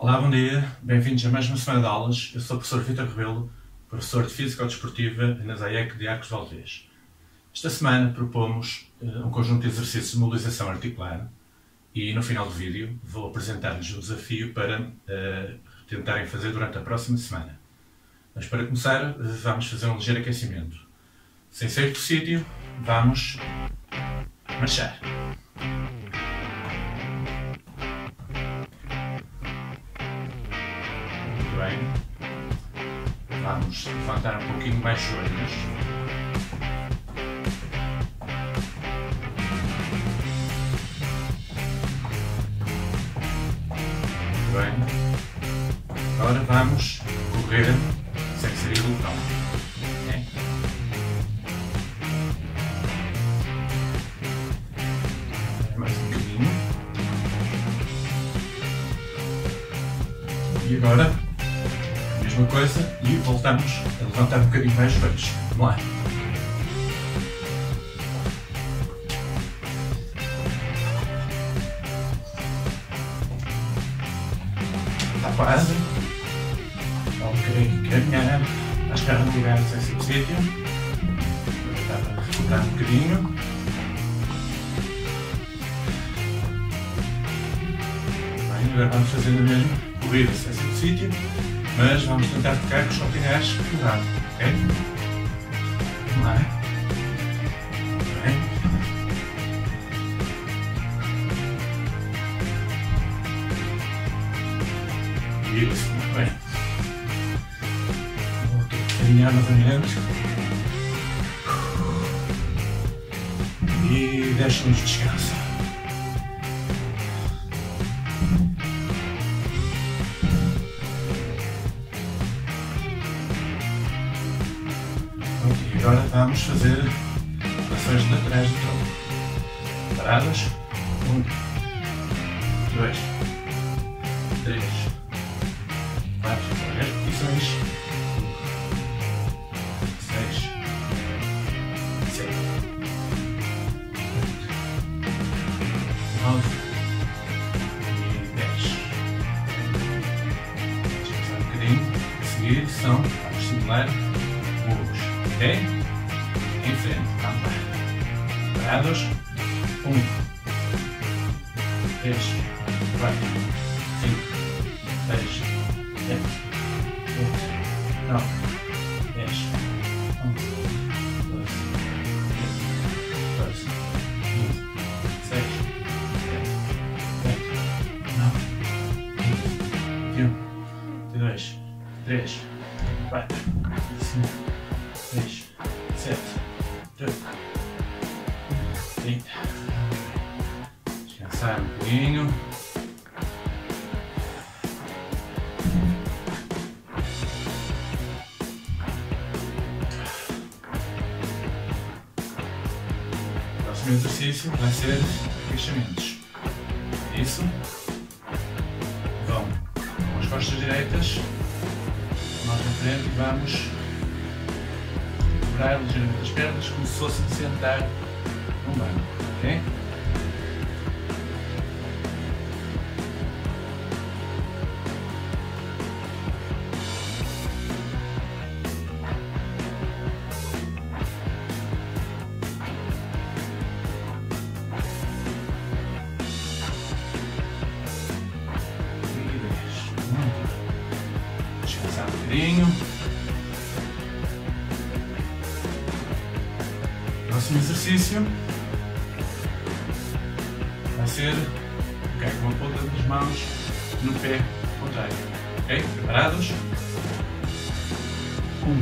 Olá, bom dia, bem-vindos a mais uma semana de aulas. Eu sou o professor Vítor Rebelo, professor de Física Desportiva na ZAEC de Arcos de Valdez. Esta semana propomos um conjunto de exercícios de mobilização articular e no final do vídeo vou apresentar-lhes um desafio para tentarem fazer durante a próxima semana. Mas para começar vamos fazer um ligeiro aquecimento. Sem sair do sítio, vamos marchar. Muito bem. Vamos levantar um pouquinho mais os joelhos. Muito bem. Agora vamos correr sem sair do local. Okay? Mais um bocadinho. E agora, a mesma coisa, e voltamos a levantar um bocadinho mais os joelhos. Vamos lá. Está quase. Só um bocadinho caminhar. As pernas ligadas a esse sítio. Aproveitar para recuperar um bocadinho. Bem, agora vamos fazer a mesma corrida sem sair do sítio, mas vamos tentar tocar com os calcanhares cuidado, ok? Vamos lá. Bem. Isso, muito bem. Vou ter que caminhar novamente. E 10 segundos de descanso. E agora vamos fazer flexões laterais do tronco. Paradas. 1, 2, 3, 4, 10 repetições. 6, 7, 8, 9 e 10. Descansar um bocadinho. A seguir vamos simular burros. Ok? Em frente. Vamos lá. Parados. 1, 3, 4, 5, 6, 7, 8, 9, 10, 11, 12, 13, 14, 15, 16, 17, 18, 19, 20, 21, 22, 23, 24, 25, 6, 7, 8, 30. Descansar um pouquinho. O próximo exercício vai ser agachamentos. Isso. Vão com as costas direitas, nós na frente e vamos dobrar ligeiramente as pernas como se fosse sentar num banco, ok? Descansar um bocadinho. Próximo exercício vai ser com a ponta das mãos no pé contrário. Ok? Preparados? 1,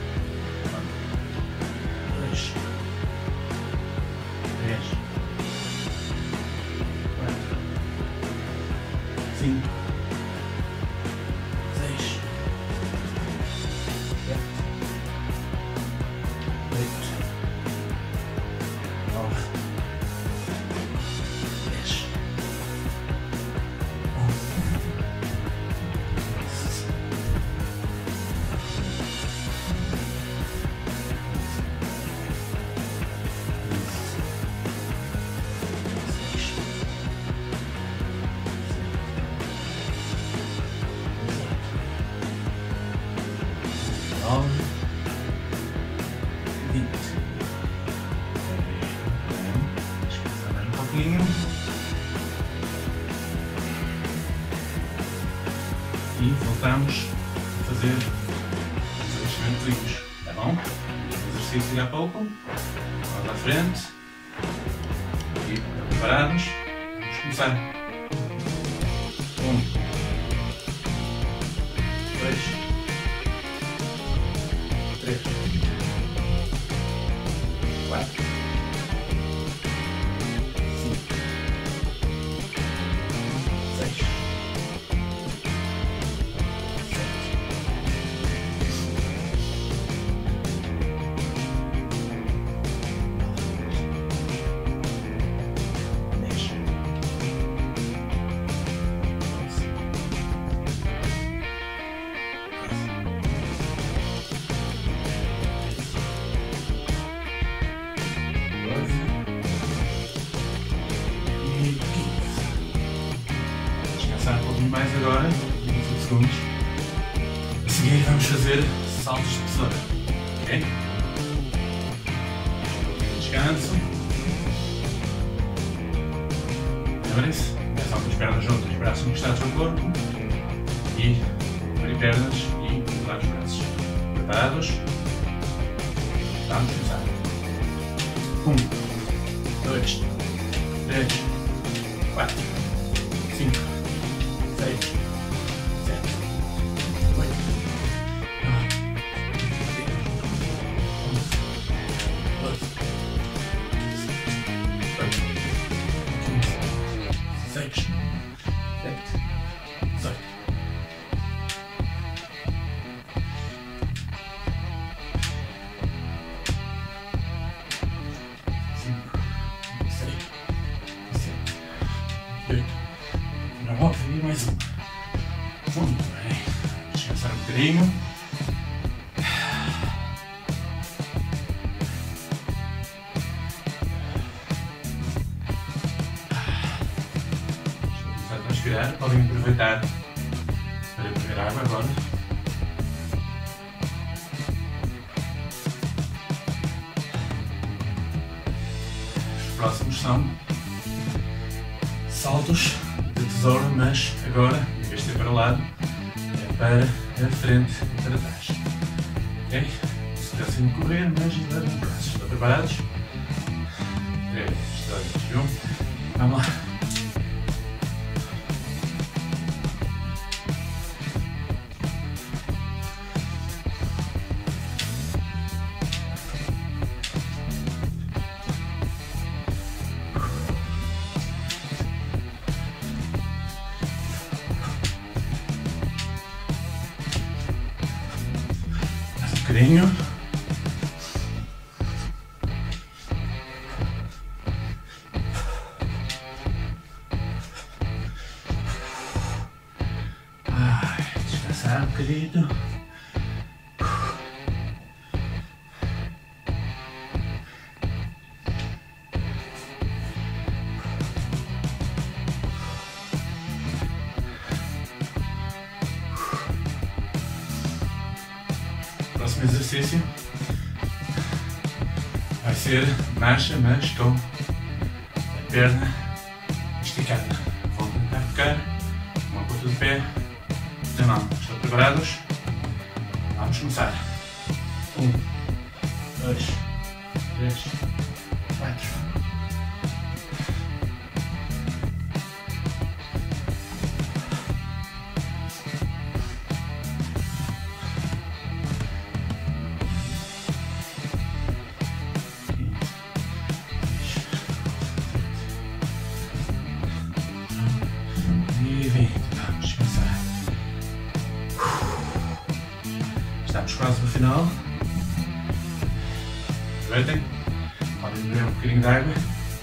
2, 3, 4, 5, 6, 7, 8, 9, 10, 11, 12, e voltamos a fazer os agachamentos, tá bom? O exercício de há pouco, vamos à frente e preparados, vamos começar. 1, 2, 3, 4, 5, 6, mais agora, 20 segundos. A seguir vamos fazer saltos de tesoura, ok? Descanso. Lembrem-se, começam com as pernas juntas, os braços encostados ao corpo e abrir pernas e levar os braços. Preparados? Vamos começar. 1, 2, 3, 4, 5, 6, 7, 8, 9, 10, 11, 12, 15, 16, 17, 18. E mais um. Muito bem. Descansar um bocadinho. Começar a transpirar. Podem aproveitar para beber água agora. Os próximos são saltos de tesoura, mas agora, em vez de ser para o lado, é para a frente e para trás. Ok? Se quer assim correr, mas ainda os braços. Estão preparados? 3, 2, 1. Vamos lá. Bocadinho. Descansar um bocadinho. Próximo exercício vai ser marcha, mas com a perna esticada. Vou tentar tocar uma ponta de pé na mão. Estão preparados? Vamos começar. 1, 2, 3, 4. Vamos descansar. Estamos quase no final. Aproveitem. Podem beber um bocadinho de água.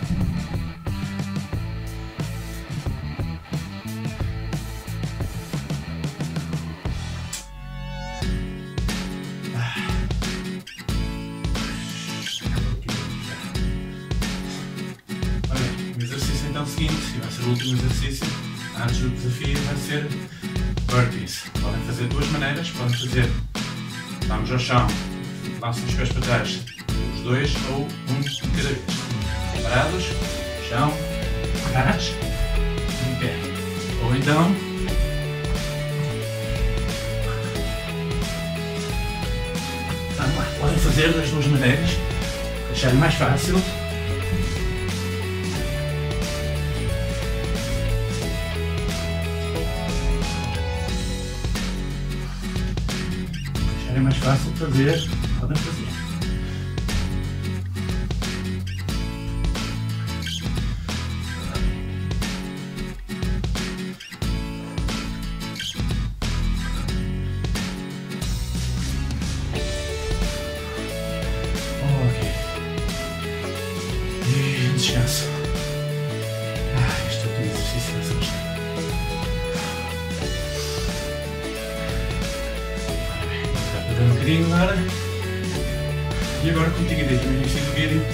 O exercício então seguinte, e vai ser o último exercício antes do desafio, vai ser burpees. Podem fazer de duas maneiras, podem fazer, vamos ao chão, lançam os pés para trás, os dois ou um de cada vez. Preparados? Chão, trás, em pé. Ou então, fazer das duas maneiras, deixar mais fácil. É mais fácil fazer, podem fazer. Ok. E descanso. Este último exercício vai ser bastante. Um bocadinho agora. E agora, como tinha dito no início do vídeo,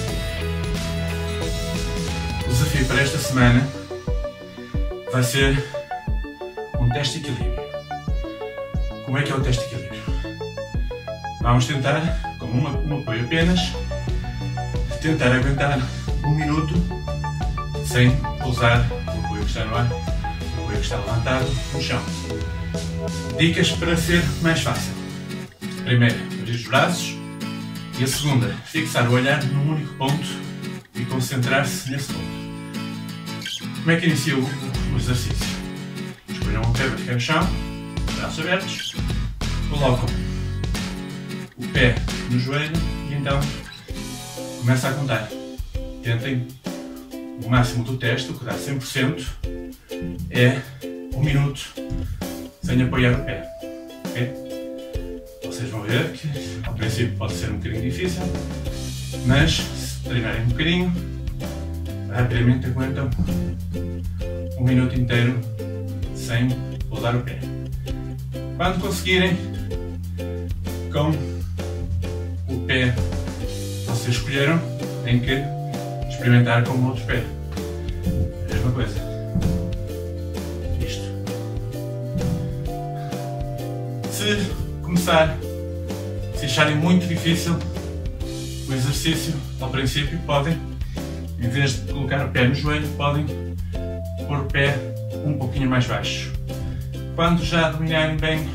o desafio para esta semana vai ser um teste de equilíbrio. Como é que é o teste de equilíbrio? Vamos tentar, com um apoio apenas, tentar aguentar 1 minuto sem pousar o apoio que está no ar, o apoio que está levantado no chão. Dicas para ser mais fácil. A primeira, abrir os braços, e a segunda, fixar o olhar num único ponto e concentrar-se nesse ponto. Como é que inicia o exercício? Escolham um pé para ficar no chão, braços abertos, colocam o pé no joelho e então começa a contar. Tentem o máximo do teste, o que dá 100%, é 1 minuto sem apoiar o pé. Okay? Vocês vão ver que ao princípio pode ser um bocadinho difícil, mas se treinarem um bocadinho, rapidamente aguentam 1 minuto inteiro sem pousar o pé. Quando conseguirem, com o pé que vocês escolheram, têm que experimentar com o outro pé. A mesma coisa. Isto. Se começar, se acharem muito difícil o exercício, ao princípio podem, em vez de colocar o pé no joelho, podem pôr o pé um pouquinho mais baixo. Quando já dominarem bem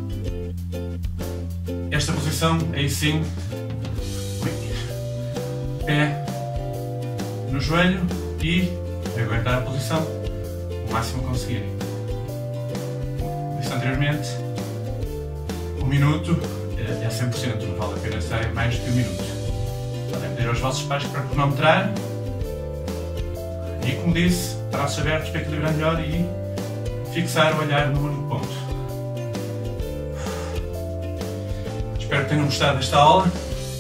esta posição, aí sim, pé no joelho e aguentar a posição o máximo que conseguirem. Como disse anteriormente, 1 minuto é 100%, não vale a pena estar mais de 1 minuto. Podem pedir aos vossos pais para cronometrar e, como disse, braços abertos para equilibrar melhor e fixar o olhar no único ponto. Espero que tenham gostado desta aula.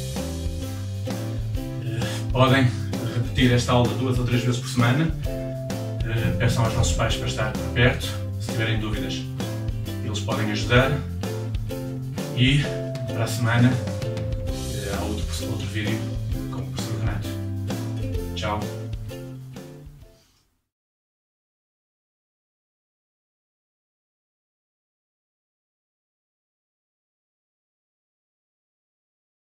Podem repetir esta aula 2 ou 3 vezes por semana. Peçam aos vossos pais para estar por perto. Se tiverem dúvidas, eles podem ajudar. E para a semana há outro vídeo com o professor Renato. Tchau.